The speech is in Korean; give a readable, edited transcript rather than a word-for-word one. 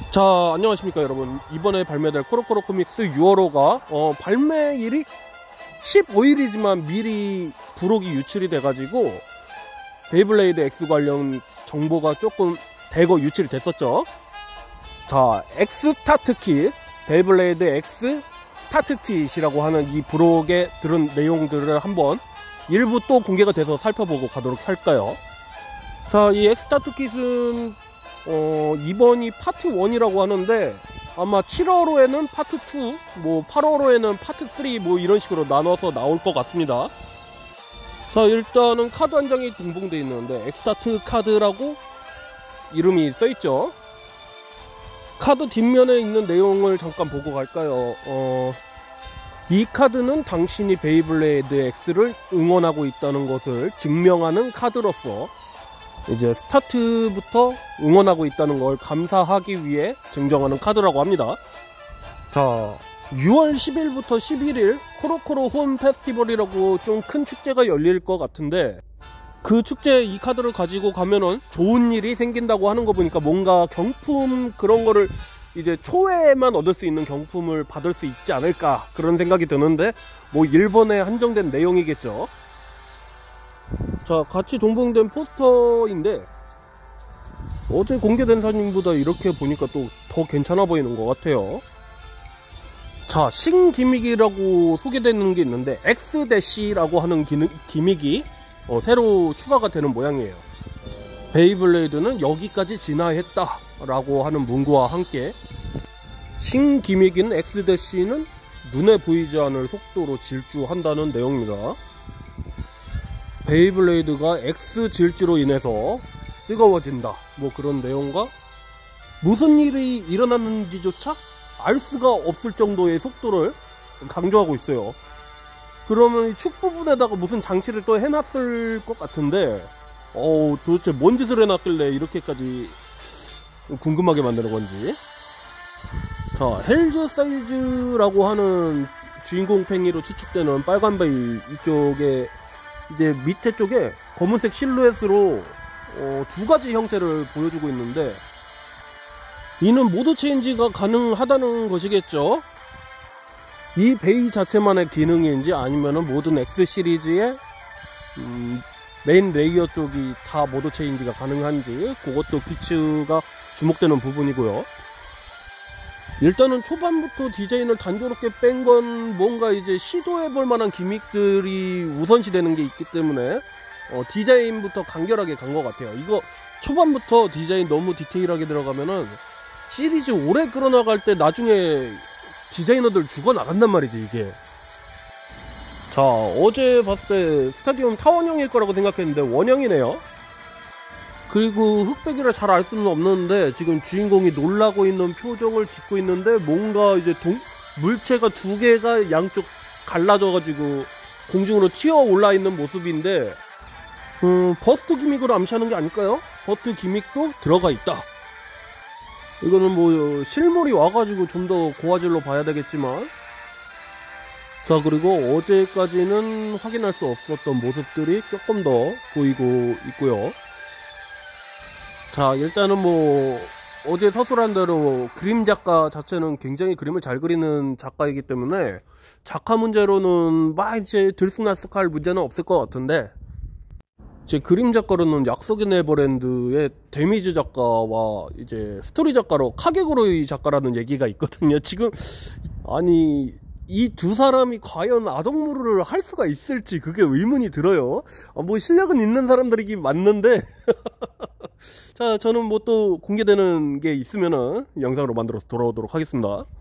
자, 안녕하십니까 여러분. 이번에 발매될 코로코로 코믹스 6월호가 발매일이 15일이지만 미리 부록이 유출이 돼가지고 베이블레이드 X 관련 정보가 조금 대거 유출이 됐었죠. 자, X 스타트킷, 베이블레이드 X 스타트킷이라고 하는 이 부록에 들은 내용들을 한번 일부 또 공개가 돼서 살펴보고 가도록 할까요. 자, 이 X 스타트킷은 이번이 파트 1이라고 하는데 아마 7월호에는 파트 2, 뭐 8월호에는 파트 3 뭐 이런 식으로 나눠서 나올 것 같습니다. 자, 일단은 카드 한 장이 동봉되어 있는데 엑스타트 카드라고 이름이 써있죠. 카드 뒷면에 있는 내용을 잠깐 보고 갈까요. 이 카드는 당신이 베이블레이드 X를 응원하고 있다는 것을 증명하는 카드로서 이제 스타트부터 응원하고 있다는 걸 감사하기 위해 증정하는 카드라고 합니다. 자, 6월 10일부터 11일 코로코로 홈 페스티벌이라고 좀 큰 축제가 열릴 것 같은데, 그 축제에 이 카드를 가지고 가면은 좋은 일이 생긴다고 하는 거 보니까 뭔가 경품 그런 거를 이제 초회에만 얻을 수 있는 경품을 받을 수 있지 않을까 그런 생각이 드는데, 뭐 일본에 한정된 내용이겠죠. 자, 같이 동봉된 포스터인데 어제 공개된 사진보다 이렇게 보니까 또 더 괜찮아 보이는 것 같아요. 자, 신기믹이라고 소개되는 게 있는데 X-라고 하는 기믹이 새로 추가가 되는 모양이에요. 베이블레이드는 여기까지 진화했다 라고 하는 문구와 함께 신기믹인 X-는 눈에 보이지 않을 속도로 질주한다는 내용입니다. 베이블레이드가 X 질주로 인해서 뜨거워진다, 뭐 그런 내용과 무슨 일이 일어났는지조차 알 수가 없을 정도의 속도를 강조하고 있어요. 그러면 이 축 부분에다가 무슨 장치를 또 해놨을 것 같은데 도대체 뭔 짓을 해놨길래 이렇게까지 궁금하게 만드는 건지. 자, 헬즈 사이즈라고 하는 주인공 팽이로 추측되는 빨간 베이 이쪽에 이제 밑에 쪽에 검은색 실루엣으로 두 가지 형태를 보여주고 있는데, 이는 모드 체인지가 가능하다는 것이겠죠. 이 베이 자체만의 기능인지 아니면은 모든 X 시리즈의 메인 레이어 쪽이 다 모드 체인지가 가능한지 그것도 귀추가 주목되는 부분이고요. 일단은 초반부터 디자인을 단조롭게 뺀 건 뭔가 이제 시도해볼 만한 기믹들이 우선시 되는 게 있기 때문에 디자인부터 간결하게 간 것 같아요. 이거 초반부터 디자인 너무 디테일하게 들어가면은 시리즈 오래 끌어나갈 때 나중에 디자이너들 죽어나간단 말이지 이게. 자, 어제 봤을 때 스타디움 타원형일 거라고 생각했는데 원형이네요. 그리고 흑백이라 잘 알 수는 없는데 지금 주인공이 놀라고 있는 표정을 짓고 있는데 뭔가 이제 물체가 두 개가 양쪽 갈라져 가지고 공중으로 튀어 올라 있는 모습인데 버스트 기믹으로 암시하는 게 아닐까요? 버스트 기믹도 들어가 있다. 이거는 뭐 실물이 와가지고 좀 더 고화질로 봐야 되겠지만, 자, 그리고 어제까지는 확인할 수 없었던 모습들이 조금 더 보이고 있고요. 자, 일단은 뭐 어제 서술한 대로 그림 작가 자체는 굉장히 그림을 잘 그리는 작가이기 때문에 작화 문제로는 막 이제 들쑥날쑥할 문제는 없을 것 같은데, 제 그림 작가로는 약속의 네버랜드의 데미즈 작가와 이제 스토리 작가로 카게고로이 작가라는 얘기가 있거든요. 지금 아니 이 두 사람이 과연 아동무르를 할 수가 있을지 그게 의문이 들어요. 뭐 실력은 있는 사람들이긴 맞는데 자, 저는 뭐 또 공개되는 게 있으면은 영상으로 만들어서 돌아오도록 하겠습니다.